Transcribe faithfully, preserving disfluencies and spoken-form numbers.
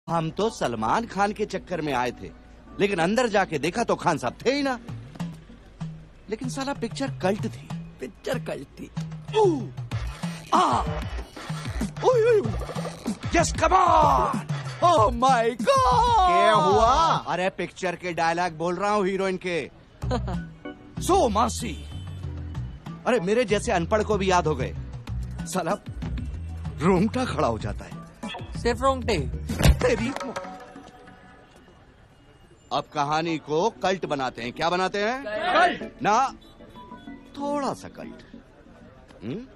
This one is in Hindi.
हम तो सलमान खान के चक्कर में आए थे, लेकिन अंदर जाके देखा तो खान साहब थे ही ना। लेकिन साला पिक्चर कल्ट थी। पिक्चर कल्ट थी। Yes come on. Oh my god, क्या हुआ? अरे पिक्चर के डायलॉग बोल रहा हूँ हीरोइन के। सो मासी, अरे मेरे जैसे अनपढ़ को भी याद हो गए। साला रोंगटा खड़ा हो जाता है। सिर्फ रोंगटे। तेरी अब कहानी को कल्ट बनाते हैं। क्या बनाते हैं? कल्ट ना, थोड़ा सा कल्ट। हम्म